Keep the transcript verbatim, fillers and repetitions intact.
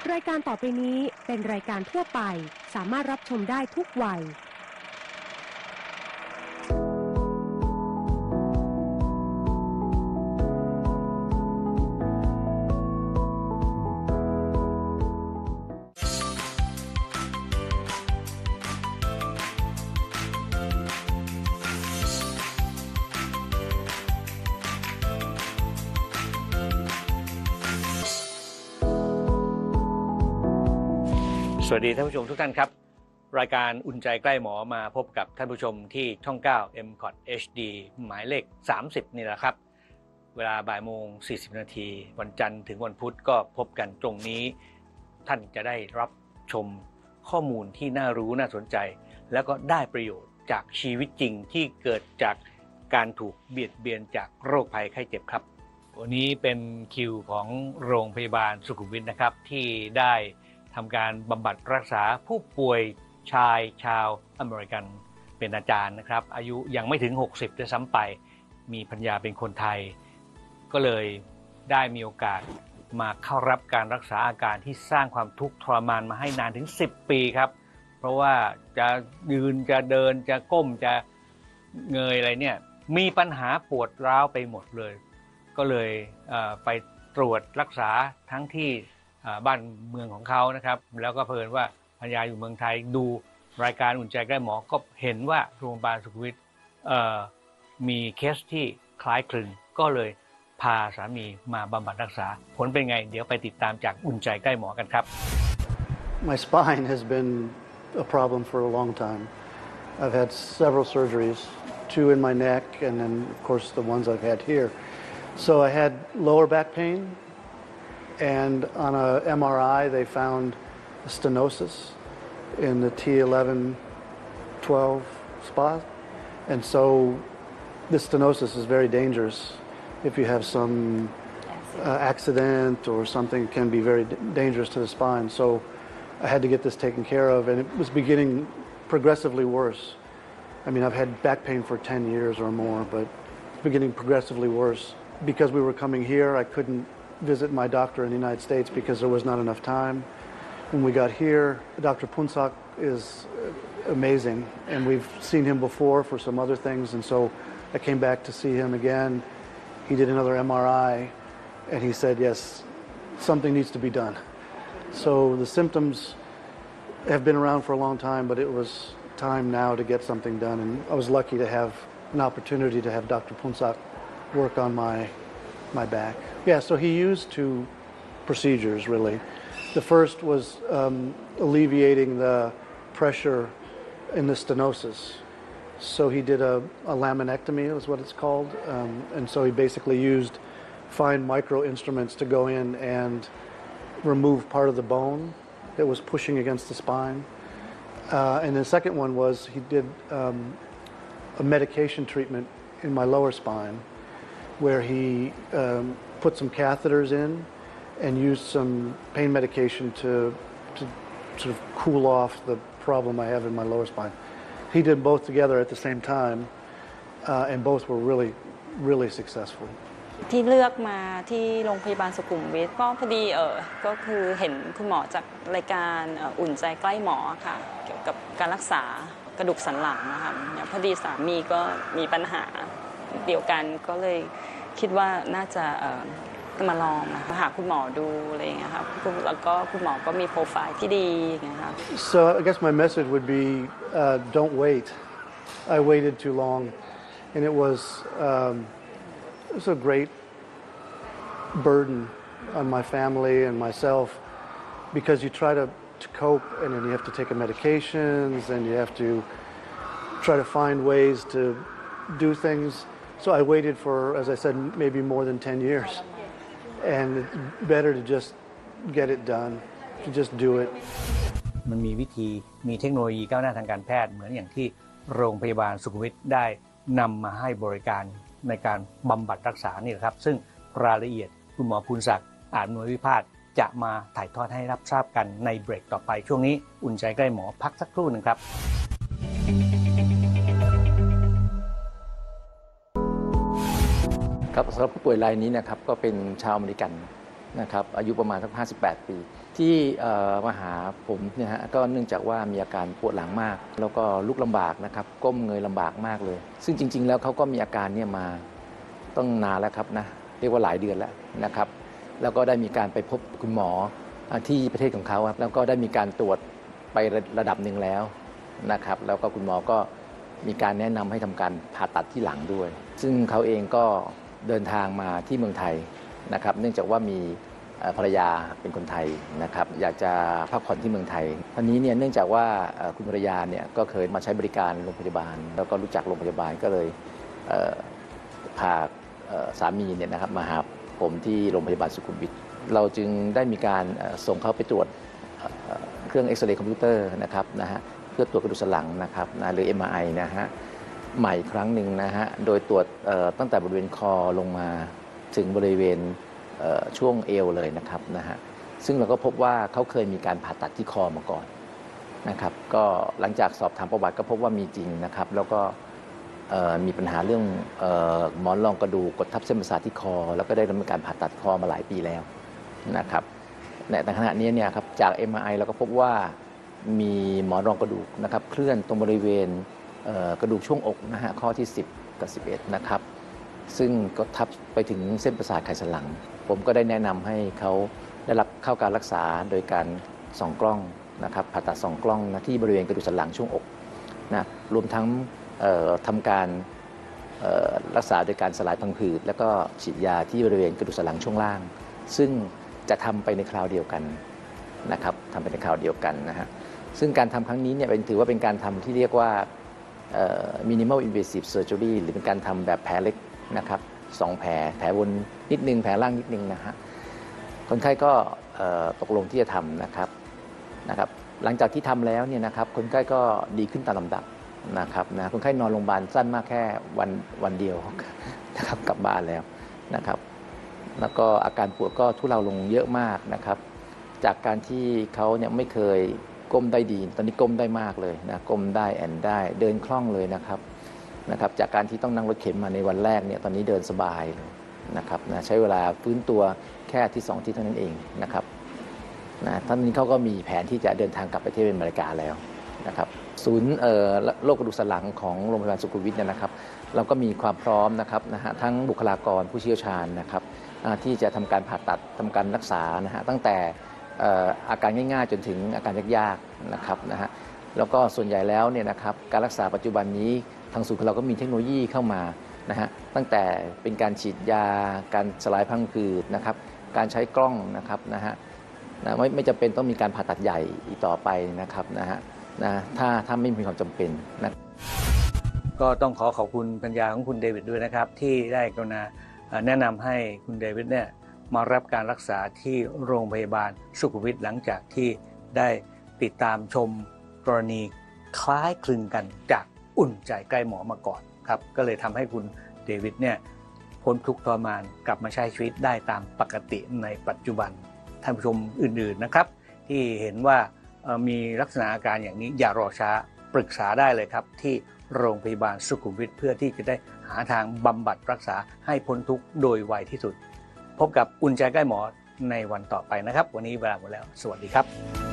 รายการต่อไปนี้เป็นรายการทั่วไปสามารถรับชมได้ทุกวัยสวัสดีท่านผู้ชมทุกท่านครับรายการอุ่นใจใกล้หมอมาพบกับท่านผู้ชมที่ช่องเก้า เอ็ม ซี โอ ที เอช ดี หมายเลขสามสิบนี่แหละครับเวลาบ่ายโมงสี่สิบนาทีวันจันทร์ถึงวันพุธก็พบกันตรงนี้ท่านจะได้รับชมข้อมูลที่น่ารู้น่าสนใจแล้วก็ได้ประโยชน์จากชีวิตจริงที่เกิดจากการถูกเบียดเบียนจากโรคภัยไข้เจ็บครับวันนี้เป็นคิวของโรงพยาบาลสุขุมวิทนะครับที่ได้ทำการบำบัดรักษาผู้ป่วยชายชาวอเมริกันเป็นอาจารย์นะครับอายุยังไม่ถึงหกสิบด้วยซ้ำไปมีภรรยาเป็นคนไทยก็เลยได้มีโอกาสมาเข้ารับการรักษาอาการที่สร้างความทุกข์ทรมานมาให้นานถึงสิบปีครับเพราะว่าจะยืนจะเดินจะก้มจะเงยอะไรเนี่ยมีปัญหาปวดร้าวไปหมดเลยก็เลยเอ่อไปตรวจรักษาทั้งที่บ้านเมืองของเขานะครับแล้วก็เพิ่นว่าภรรยาอยู่เมืองไทยดูรายการอุ่นใจใกล้หมอก็เห็นว่าโรงพยาบาลสุขุมวิทมีเคสที่คล้ายคลึงก็เลยพาสามีมาบำบัดรักษาผลเป็นไงเดี๋ยวไปติดตามจากอุ่นใจใกล้หมอกันครับ My spine has been a problem for a long time. I've had several surgeries, two in my neck and then of course the ones I've had here. So I had lower back pain.And on a M R I, they found a stenosis in the T eleven twelve spot. And so this stenosis is very dangerous. If you have some uh, accident or something, it can be very dangerous to the spine. So I had to get this taken care of, and it was beginning progressively worse. I mean, I've had back pain for ten years or more, but it's beginning progressively worse. Because we were coming here, I couldn't.visit my doctor in the United States because there was not enough time. When we got here, Doctor Punsak is amazing, and we've seen him before for some other things, and so I came back to see him again. He did another M R I, and he said, yes, something needs to be done. So the symptoms have been around for a long time, but it was time now to get something done, and I was lucky to have an opportunity to have Doctor Punsak work on my...my back. Yeah, so he used two procedures really. The first was um, alleviating the pressure in the stenosis. So he did a, a laminectomy is what it's called. Um, and so he basically used fine micro instruments to go in and remove part of the bone that was pushing against the spine. Uh, and the second one was he did um, a medication treatment in my lower spine.where he um, put some catheters in and used some pain medication to, to sort of cool off the problem I have in my lower spine. He did both together at the same time, uh, and both were really, really successful. ที่เลือกมาที่โรงพยาบาลสุขุมวิทก็พอดีเออก็คือเห็นคุณหมอจากรายการอุ่นใจใกล้หมอค่ะเกี่ยวกับการรักษากระดูกสันหลังนะคะพอดีสามีก็มีปัญหาเดียวกันก็เลยคิดว่าน่าจะมาลองมาหาคุณหมอดูอะไรอย่างเงี้ยครับแล้วก็คุณหมอก็มีโปรไฟล์ที่ดีอย่างเงี้ยครับ So I guess my message would be uh, don't wait. I waited too long, and it was um, it was a great burden on my family and myself because you try to, to cope, and then you have to take medications, and you have to try to find ways to do things.So I waited for, as I said, maybe more than ten years. And it's better to just get it done, to just do it. มันมีวิธีมีเทคโนโลยีก้าวหน้าทางการแพทย์เหมือนอย่างที่โรงพยาบาลสุขุมวิทได้นำมาให้บริการในการบำบัดรักษานี่ครับซึ่งรายละเอียดคุณหมอภูลศักดิ์อาจนวยวิพาทจะมาถ่ายทอดให้รับทราบกันในเบรกต่อไปช่วงนี้อุ่นใจใกล้หมอพักสักครู่หนึ่งครับครับสำหรับผู้ป่วยรายนี้นะครับก็เป็นชาวอเมริกันนะครับอายุประมาณสักห้าสิบแปดปีที่มาหาผมเนี่ยฮะก็เนื่องจากว่ามีอาการปวดหลังมากแล้วก็ลุกลำบากนะครับก้มเงยลำบากมากเลยซึ่งจริงๆแล้วเขาก็มีอาการเนี่ยมาต้องนานแล้วครับนะเรียกว่าหลายเดือนแล้วนะครับแล้วก็ได้มีการไปพบคุณหมอที่ประเทศของเขาครับแล้วก็ได้มีการตรวจไประดับหนึ่งแล้วนะครับแล้วก็คุณหมอก็มีการแนะนำให้ทำการผ่าตัดที่หลังด้วยซึ่งเขาเองก็เดินทางมาที่เมืองไทยนะครับเนื่องจากว่ามีภรรยาเป็นคนไทยนะครับอยากจะพักผ่อนที่เมืองไทยทีนี้เนี่ยเนื่องจากว่าคุณภรรยาเนี่ยก็เคยมาใช้บริการโรงพยาบาลแล้วก็รู้จักโรงพยาบาลก็เลยพาสามีเนี่ยนะครับมาหาผมที่โรงพยาบาลสุขุมวิทเราจึงได้มีการส่งเขาไปตรวจเครื่องเอ็กซเรย์คอมพิวเตอร์นะครับนะฮะเพื่อตรวจกระดูกสันหลังนะครับนะหรือ เอ็ม อาร์ ไอ นะฮะใหม่ครั้งหนึ่งนะฮะโดยตรวจตั้งแต่บริเวณคอลงมาถึงบริเวณช่วงเอวเลยนะครับนะฮะซึ่งเราก็พบว่าเขาเคยมีการผ่าตัดที่คอมาก่อนนะครับก็หลังจากสอบถามประวัติก็พบว่ามีจริงนะครับแล้วก็มีปัญหาเรื่องหมอนรองกระดูกกดทับเส้นประสาทที่คอแล้วก็ได้ดำเนินการผ่าตัดคอมาหลายปีแล้วนะครับในขณะนี้เนี่ยครับจาก เอ็ม อาร์ ไอ เราก็พบว่ามีหมอนรองกระดูกนะครับเคลื่อนตรงบริเวณกระดูกช่วงอกนะฮะข้อที่สิบกับสิบเอ็ดนะครับซึ่งก็ทับไปถึงเส้นประสาทไขสันหลังผมก็ได้แนะนำให้เขาได้รับเข้าการรักษาโดยการส่องกล้องนะครับผ่าตัดส่องกล้องนะที่บริเวณกระดูกสันหลังช่วงอกนะรวมทั้งทำการรักษาโดยการสลายพังผืดแล้วก็ฉีดยาที่บริเวณกระดูกสันหลังช่วงล่างซึ่งจะทำไปในคราวเดียวกันนะครับทำไปในคราวเดียวกันนะฮะซึ่งการทำครั้งนี้เนี่ยเป็นถือว่าเป็นการทำที่เรียกว่า minimal invasive surgery หรือเป็นการทำแบบแผลเล็กนะครับสองแผลแผลบนนิดนึงแผลล่างนิดนึงนะฮะคนไข้ก็ตกลงที่จะทำนะครับนะครับหลังจากที่ทำแล้วเนี่ยนะครับคนไข้ก็ดีขึ้นตามลำดับนะครับนะคนไข้นอนโรงพยาบาลสั้นมากแค่วันวันเดียวนะครับกลับบ้านแล้วนะครับแล้วก็อาการปวดก็ทุเลาลงเยอะมากนะครับจากการที่เขาเนี่ยไม่เคยก้มได้ดีตอนนี้ก้มได้มากเลยนะก้มได้แอนได้เดินคล่องเลยนะครับนะครับจากการที่ต้องนั่งรถเข็นมาในวันแรกเนี่ยตอนนี้เดินสบายเลยนะครับนะใช้เวลาฟื้นตัวแค่ที่สองที่เท่านั้นเองนะครับนะท่านนี้เขาก็มีแผนที่จะเดินทางกลับไปที่อเมริกาแล้วนะครับศูนย์โรคกระดูกสันหลังของโรงพยาบาลสุขุมวิทเนี่ยนะครับเราก็มีความพร้อมนะครับนะฮะทั้งบุคลากรผู้เชี่ยวชาญนะครับที่จะทำการผ่าตัดทำการรักษานะฮะตั้งแต่อาการง่ายๆจนถึงอาการยากๆนะครับนะฮะแล้วก็ส่วนใหญ่แล้วเนี่ยนะครับการรักษาปัจจุบันนี้ทางศูนย์ของเราก็มีเทคโนโลยีเข้ามานะฮะตั้งแต่เป็นการฉีดยาการสลายพังผืดนะครับการใช้กล้องนะครับนะฮะนะไม่ไม่จำเป็นต้องมีการผ่าตัดใหญ่อีกต่อไปนะครับนะฮะนะถ้าถ้าไม่มีความจำเป็นนะก็ต้องขอขอบคุณปัญญาของคุณเดวิดด้วยนะครับที่ได้กรุณาแนะนำให้คุณเดวิดเนี่ยมารับการรักษาที่โรงพยาบาลสุขุมวิทหลังจากที่ได้ติดตามชมกรณีคล้ายคลึงกันจากอุ่นใจใกล้หมอมาก่อนครับก็เลยทำให้คุณเดวิดเนี่ยพ้นทุกข์ทรมานกลับมาใช้ชีวิตได้ตามปกติในปัจจุบันท่านผู้ชมอื่นๆนะครับที่เห็นว่ามีลักษณะอาการอย่างนี้อย่ารอช้าปรึกษาได้เลยครับที่โรงพยาบาลสุขุมวิทเพื่อที่จะได้หาทางบำบัดรักษาให้พ้นทุกข์โดยไวที่สุดพบกับอุ่นใจใกล้หมอในวันต่อไปนะครับวันนี้เวลาหมดแล้วสวัสดีครับ